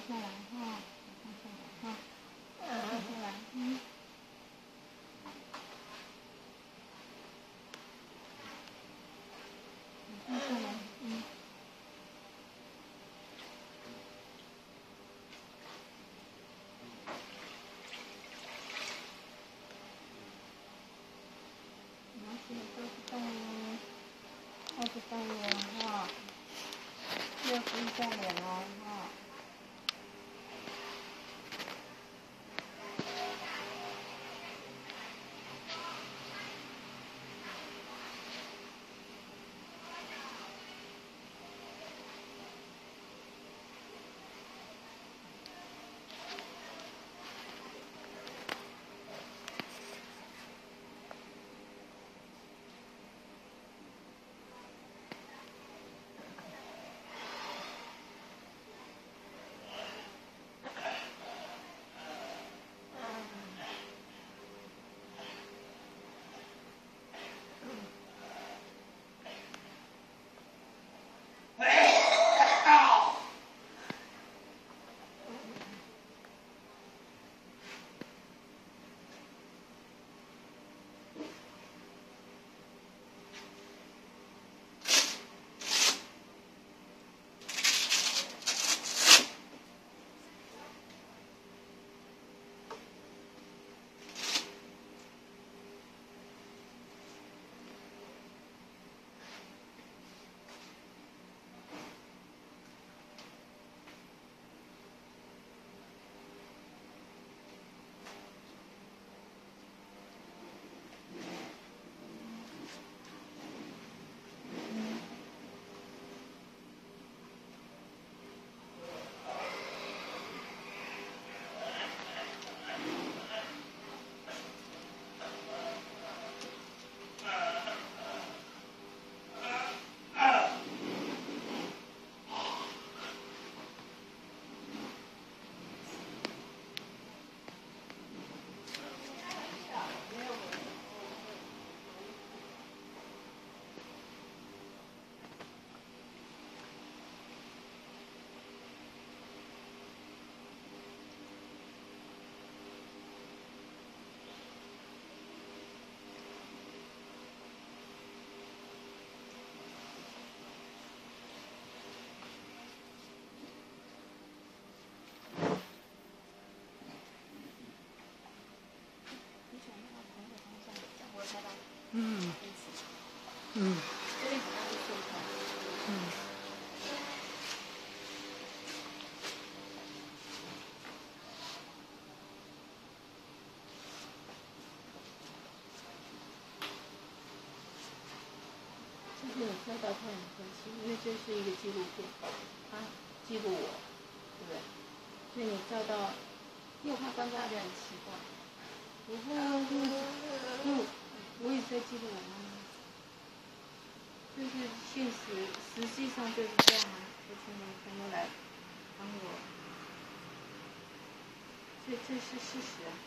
下来哈，放下来哈，放下来，放下来，然后现在都是动哦，开始动了哈，又敷一下脸哦哈。 没有拍到他很开心，因为这是一个纪录片，他记录我，对不对？所以你照到，因为我怕观众觉得很奇怪。不会啊，就我也在记录我妈妈，就是实际上就是这样啊，就是你朋友来帮我，这是事实啊。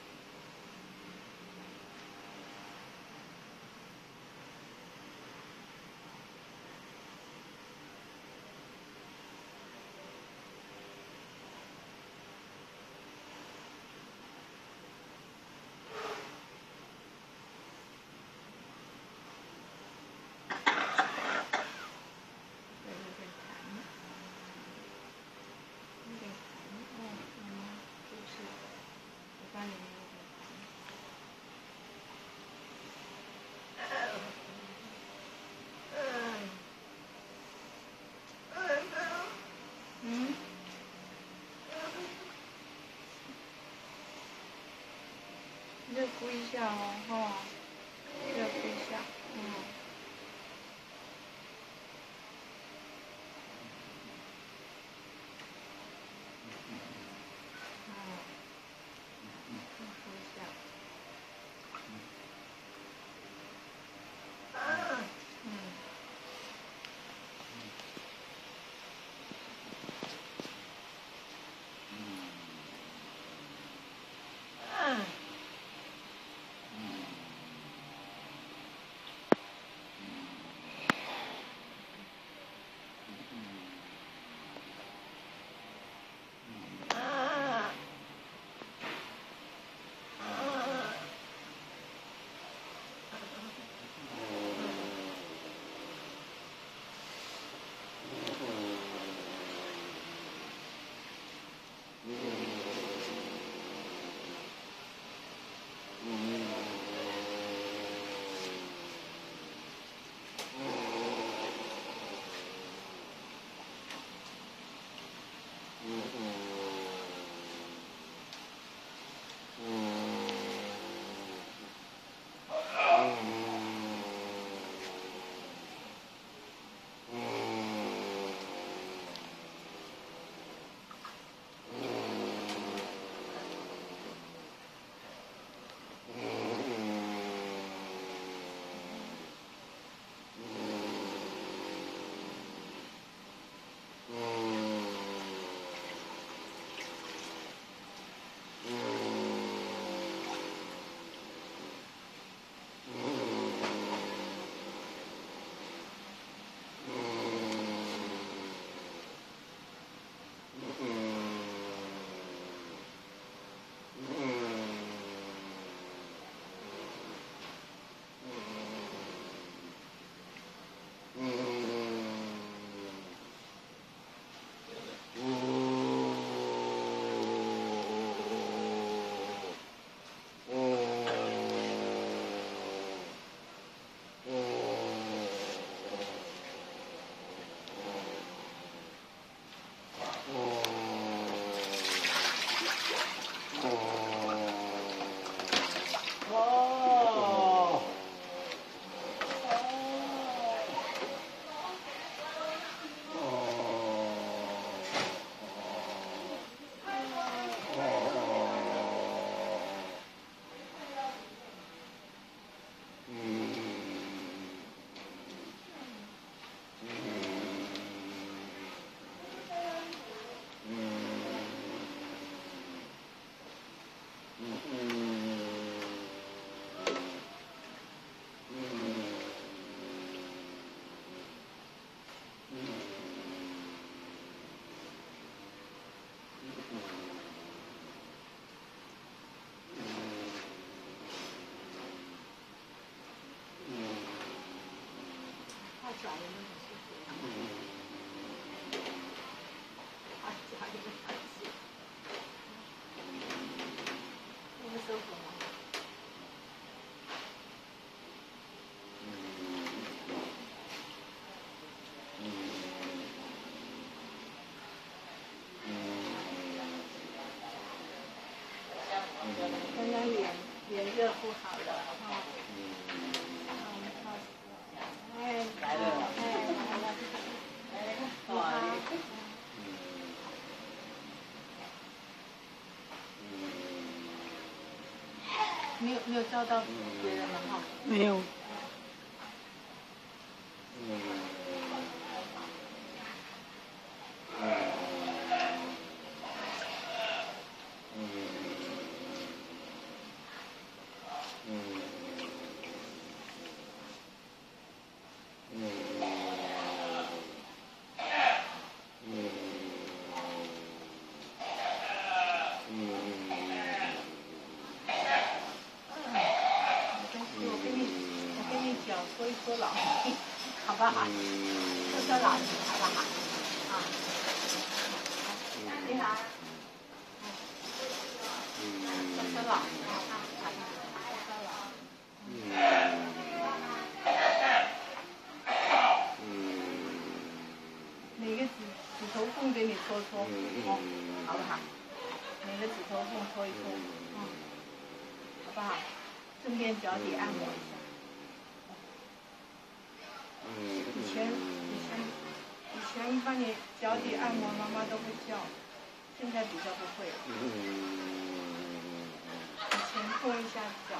热敷一下哦，哈，热敷一下， 没有照到别人了哈。 没有。 说一说老年，好不好？说说老年，好不好？啊，你好。说说老年啊，说说老。每个指头缝给你搓搓，哦，好不好？每个指头缝搓一搓，好不好？顺便脚底按摩一下。以前帮你脚底按摩，妈妈都会叫，现在比较不会了。以前碰一下脚，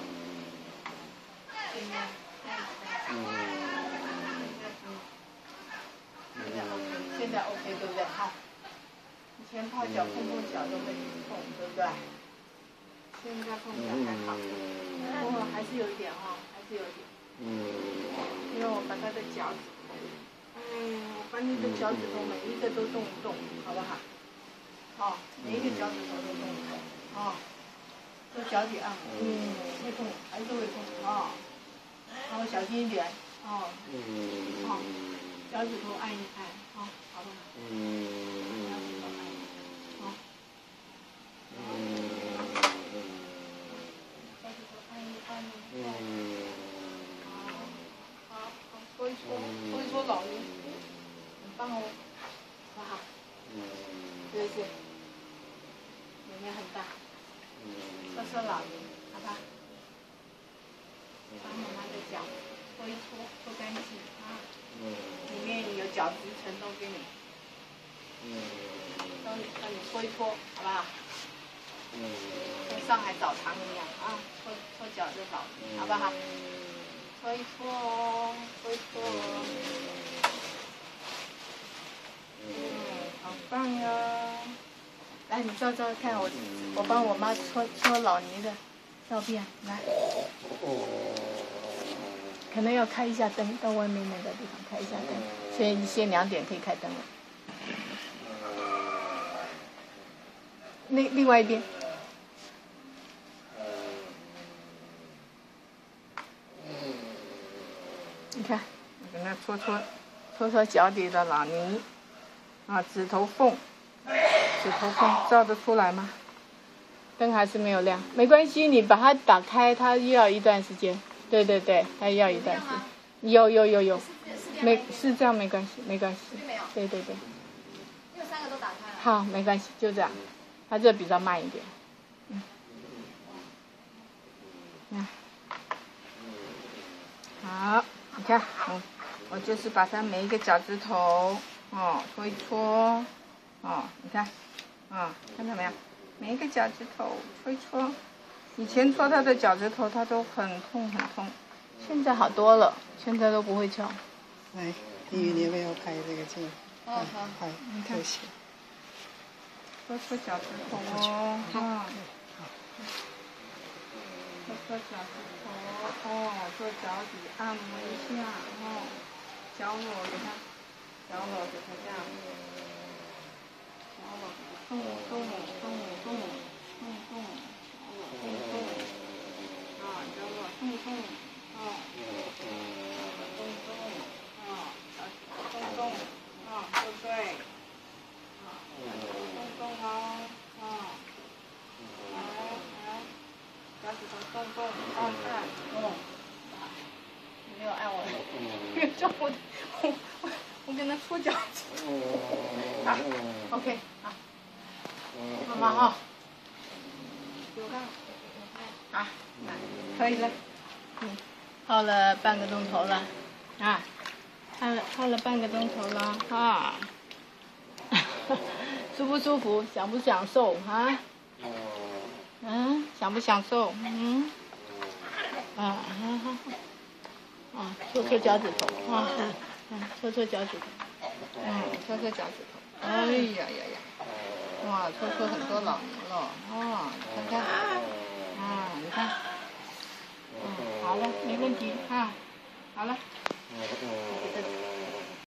现在 OK 对不对？好，以前泡脚碰脚都会痛，对不对？现在碰脚还好，不过还是有一点哈，还是有一点。因为我把他的脚趾头，我把你的脚趾头每一个都动一动，好不好？哦，每一个脚趾头都动一动，哦，做脚底按摩，会痛，还是会痛，哦，然后小心一点，哦，哦，脚趾头按一按，哦，好不好？脚趾头按一按，哦，脚趾头按一按，搓一搓老年，很棒哦，好不好？是不是？里面很大，搓搓老年，好吧？把妈妈的脚搓一搓，搓干净啊！里面有角质层都给你，帮你搓一搓，好不好？跟上海澡堂一样啊，搓脚就好，好不好？搓一搓哦，搓一搓哦。好棒哟！来，你照照看我帮我妈搓老泥的照片，来。可能要开一下灯，到外面那个地方开一下灯。先2点可以开灯了。另外一边。你看，我给它搓脚底的老泥，啊，指头缝照得出来吗？灯还是没有亮，没关系，你把它打开，它又要一段时间。对，它要一段时间。有，是这样没关系。对。因为3个都打开了。 好，没关系，就这样，它这比较慢一点。好，你看，我就是把它每一个脚趾头，搓一搓，你看，看到没有？每一个脚趾头搓一搓。以前搓它的脚趾头，它都很痛，现在好多了，现在都不会敲。 来，你要不要拍这个镜？ 好， 你看。 搓脚趾头哦，搓脚趾头，做脚底按摩一下，脚裸给它这样，脚裸动，脚裸动，对，脚趾头动，没有按我，叫我跟他搓脚趾。好 ，OK， 好，妈妈哈，好，可以了，泡了半个钟头了，泡了半个钟头了哈，舒不舒服？享不享受啊？ 嗯，享不享受？搓搓脚趾头搓搓脚趾头，搓搓脚趾头。哎呀呀呀！哇，搓搓很多老年了，看看，你看，好了，没问题好了。